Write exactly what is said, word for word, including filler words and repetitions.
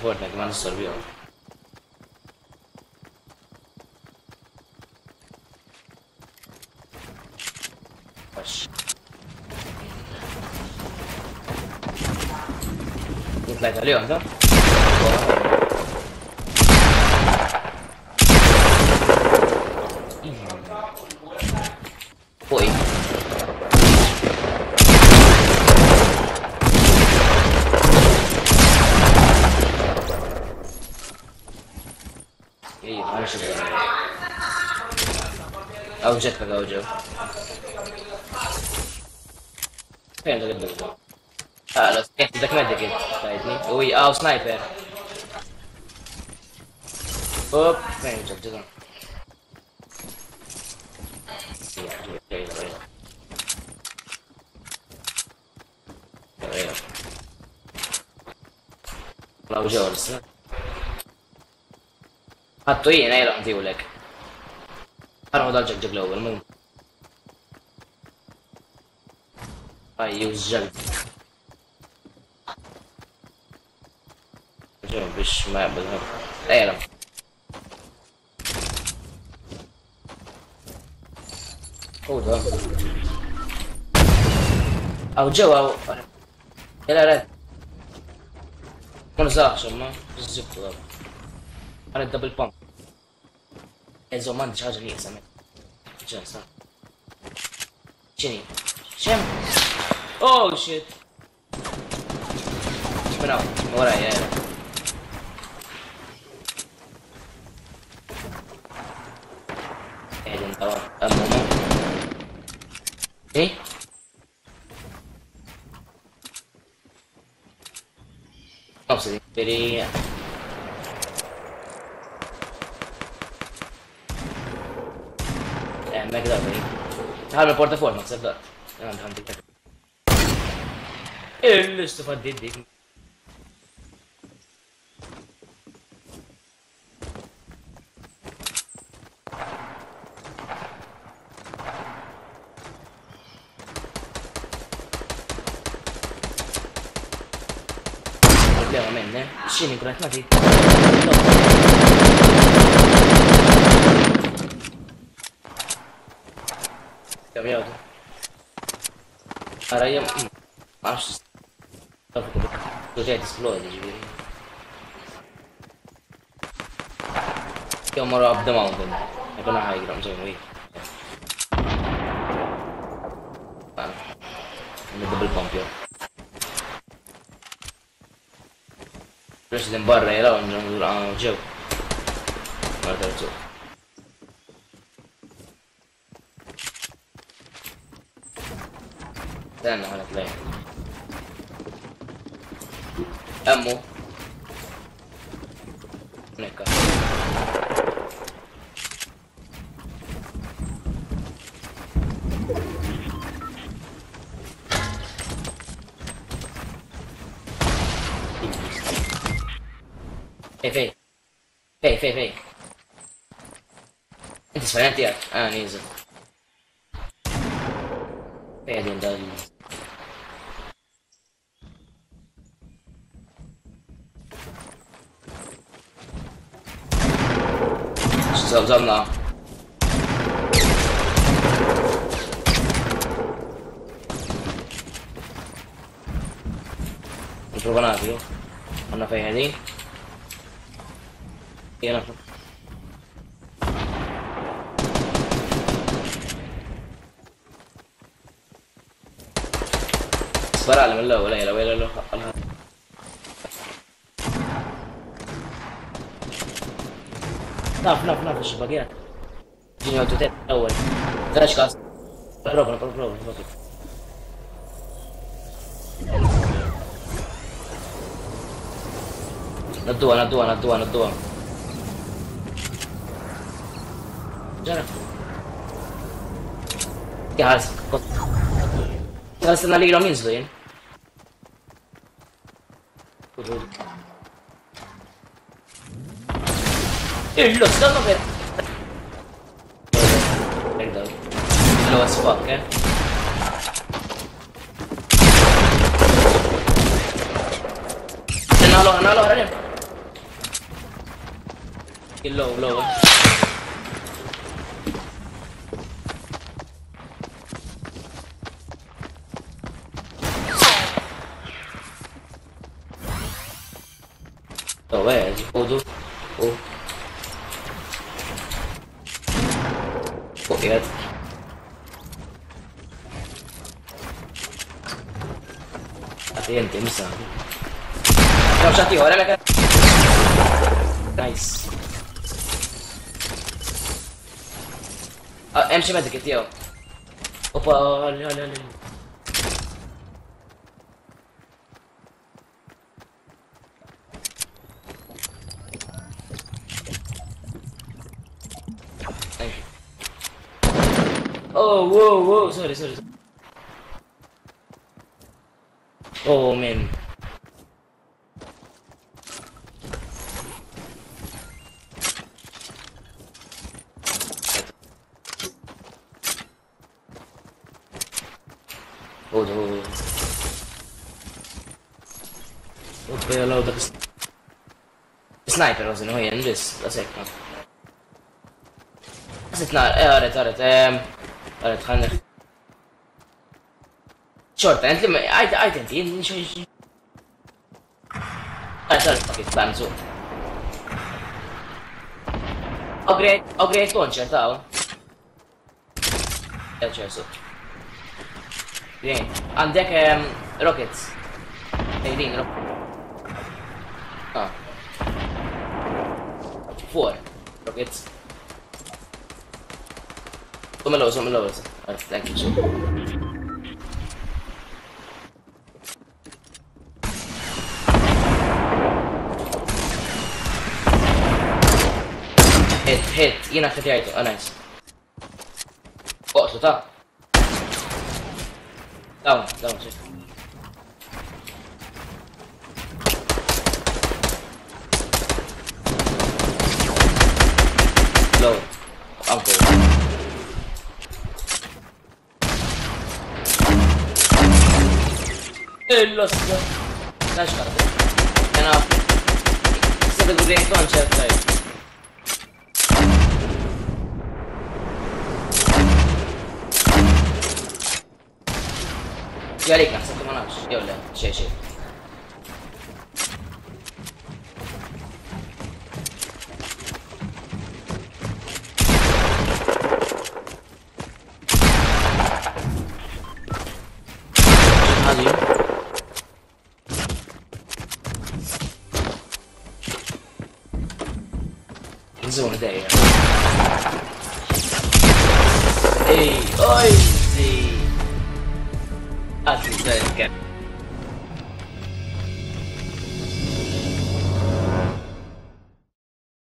Fortnite ma non serve. طلعت عليهم ده فوقي ايه ماشي او جتك او جو فين ده قدامك اه لا كيف بدك مدك انت فايتني وي اه سنايبر اوب فين جد جد لا وجو لسه حطوا ايه انا راح اديه لك انا ضل جقجق الاول مو هاي يوز جلد مش ما بالهم ايوه هو ده او جو او لا لا ما نزاح شما بالزبط والله انا الدبل بامب اذا ما عندي حاجه لي سمعت جالس شنو شم اوه شيت من اول من وراي يا بعدين طبعا امامه ايه نفسي بري ما اقدر بري تعال البورتافول ما تصدق انا عندي كذا ايه اللي استفدت ديك veramente scemi correttamente cambiato ora io ma cos'è esplode io moro up the mountain è con una high ground cioè qui un double pump io President barra era un gioco. Guarda il gioco. استنى على بلاي. امو. هناك. Fai, fai, fai, fai, fai. انت سفلانتي يا اه نيزل. فاي دين دال. زب زبنا. نشوف انا فيو. انا فاي هذي. يلا اصبر على من لا ولا يلا ولا لا ناف ناف ناف الشباكيات جيني اوتوتيت اول ثلاث كاس بروفنا بروفنا ندوها ندوها ندوها ندوها جرب جالس جالس انا لي رامين زين ايه لو استنى غير نقدر لو اسفاك انا لو انا لو راني Low, low. Dov'è? Foto? Oh. Oh, yeah. Attenti, mi sa. Ciao, ciao, ora la cara. Nice. Ah, امشي مدك تيو. اوبا لا لا لا. Thank you. Oh, whoa, whoa, sorry, sorry. Oh, man. Oh, oh. Uppe jag loadar sniper och sen har jag en ryss, jag säkert. Jag sitter nära, jag har rätt, jag har rätt. Jag har rätt, خلينا شورت انت لما عايد عايد انت شوي شوي اه صار اوكي بان زو upgrade upgrade launcher تاعو يا شوي صوت زين عندك روكيتس هيدين روك اه فور روكيتس ثم لو ثم لو ثانك يو هيت هيت ينا ختيايتو اه نايس وقته تا داون داون شوف لو انكو الا لا لاش قرب انا صدق بدي كون شاف طيب يا ريت احسن كماناش يلا شيء شيء هذه زون داير اي اي زي اتلي